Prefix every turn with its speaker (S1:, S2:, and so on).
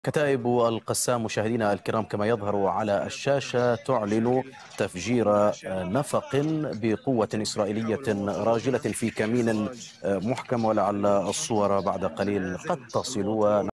S1: كتائب القسام مشاهدينا الكرام كما يظهر على الشاشة تعلن تفجير نفق بقوة إسرائيلية راجلة في كمين محكم، ولعل الصور بعد قليل قد تصل.